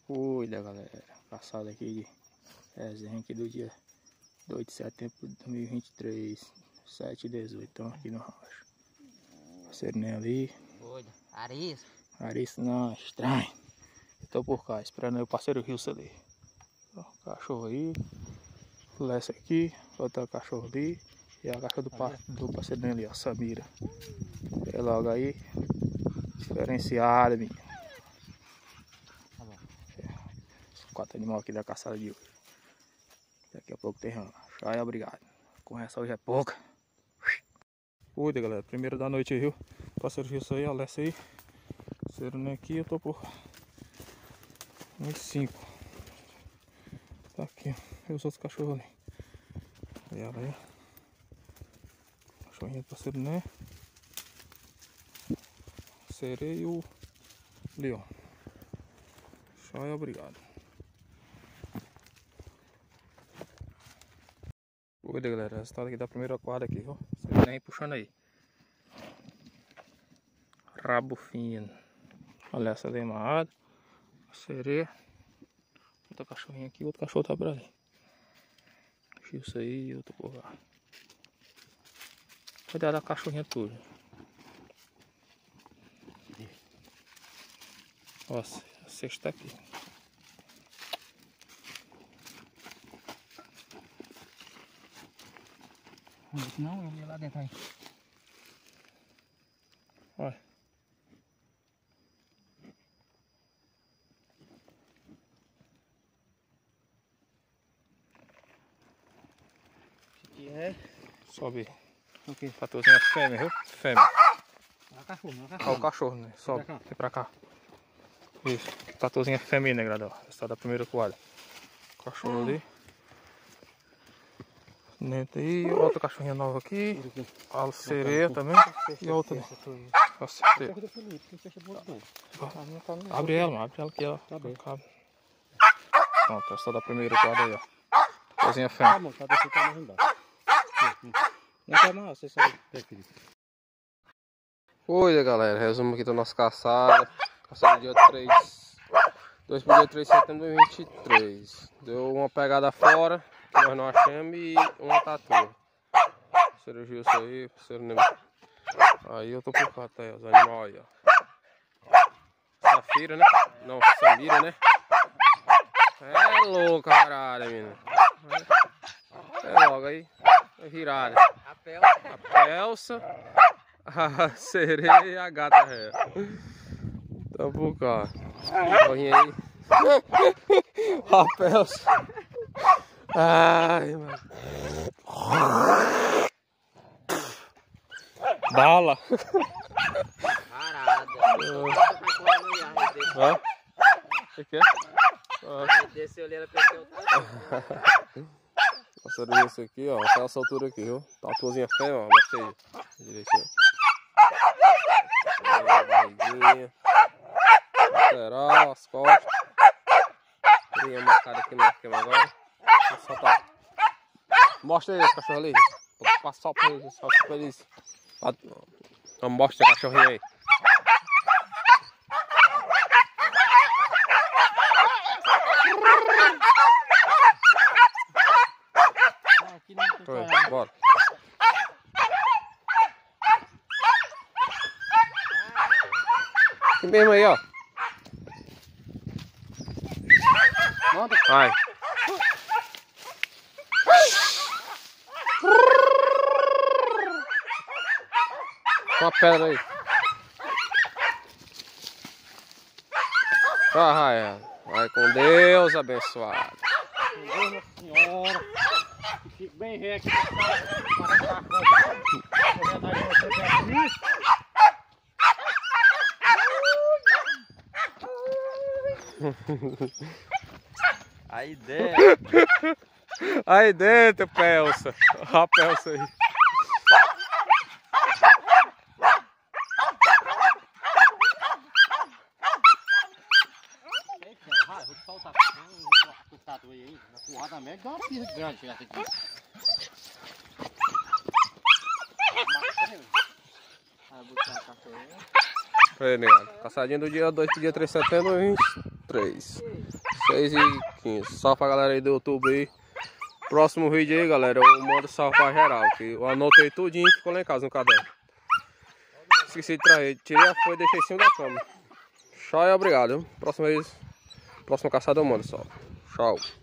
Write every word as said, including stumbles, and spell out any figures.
Cuida, galera. Caçada aqui de resenha aqui do dia dois de setembro de dois mil e vinte e três, sete e dezoito. Estamos aqui no rancho. Parceiro nem ali. Cuida. Arisco. Arisco não, estranho. Estou por cá, esperando aí o parceiro Wilson ali. Ó, cachorro aí. Lessi aqui. Outro cachorro ali. E a caixa do, par, do parceiro ali, ó, Samira. É logo aí. Diferenciada, menino. Tá bom. Quatro animais aqui da caçada de hoje. Daqui a pouco tem rancho. Aí, obrigado. Com essa hoje é pouca. Cuida, galera. Primeiro da noite aí, viu? Parceiro Wilson aí, a Lessi aí. Parceiro nem aqui, eu tô por uns cinco. Tá aqui, ó. E os outros cachorros ali. Olha ela aí. Cachorrinho do parceiro né? Sereia e o leão. Joia, obrigado. Cuida, galera. Resultado aqui da primeira quadra aqui, ó. Você vem puxando aí. Rabo fino. Olha essa ali amarrada. Sereia. Outro cachorrinho aqui, outro cachorro tá por ali. Isso aí e outro por lá. Cuidado da cachorrinha toda. Nossa, a sexta aqui. Não, ele ia lá dentro aí. Olha. Aqui é. Sobe. O que? Tatuzinha fêmea, viu? Fêmea. Olha o cachorro, olha o Olha cachorro. o cachorro, né? Sobe. Vem pra cá. Vem pra cá. Isso. Tatuzinha fêmea, né, gradão? Essa da primeira quadra. Cachorro hum. ali. Dentro aí. Outra cachorrinha nova aqui. A sereia também. E outra ali. A sereia. Abre ela, mano. Abre ela aqui, ó. Tá bem. Pronto, essa da primeira quadra aí, ó. Tatuzinha fêmea. Tá bom, tá deixando mais embaixo. Não quer mais, você sabe. Oi, galera, resumo aqui da nossa caçada. Caçada dia três, dois pro dia três de setembro de dois mil e vinte e três. Deu uma pegada fora, que nós não achamos, e uma tatu. Parceiro Gilson aí, parceiro Nemo. Aí eu tô por cá, tá aí, os animais aí, ó. Safira, né? Não, Samira, né? É louco, caralho, menina. É logo aí, é virada. A pelsa. A pelsa, a sereia e a gata ré. Tá por cá. Corrinha aí. A pelsa. Ai, mano. Bala. Parada. Ó. O que é? Desceu ali, ela perdeu o Passarinho isso aqui, ó, até essa altura aqui, viu? Tatuazinha feia, ó, mostra aí, direitinho. Aí, a barriguinha, lateral, as costas. Tem marcada aqui no esquema agora. Vou soltar. Mostra aí esse cachorro ali. Vou passar pra eles, só pra eles. Mostra esse cachorrinho aí. Foi, bora. Aqui mesmo aí, ó. Manda. Vai. Uma pedra aí. Vai, vai com Deus abençoado. Nossa Senhora. Fique bem reto. Aí dentro. Aí dentro, pelsa. A pelsa aí. Vou te soltar o tatu aí, na porrada média, dá uma pisa grande essa aqui. Vai botar a cachorrinha. Foi, negado. Caçadinha do dia dois pro dia três de setembro, vinte e três. seis e quinze. Salve pra galera aí do YouTube aí. Próximo vídeo aí, galera, eu mando salve pra geral, que eu anotei tudinho e ficou lá em casa no caderno. Esqueci de trazer, tirei a folha e deixei em cima da cama. Tchau e obrigado. Próxima vez, próxima caçada eu mando salve. Tchau.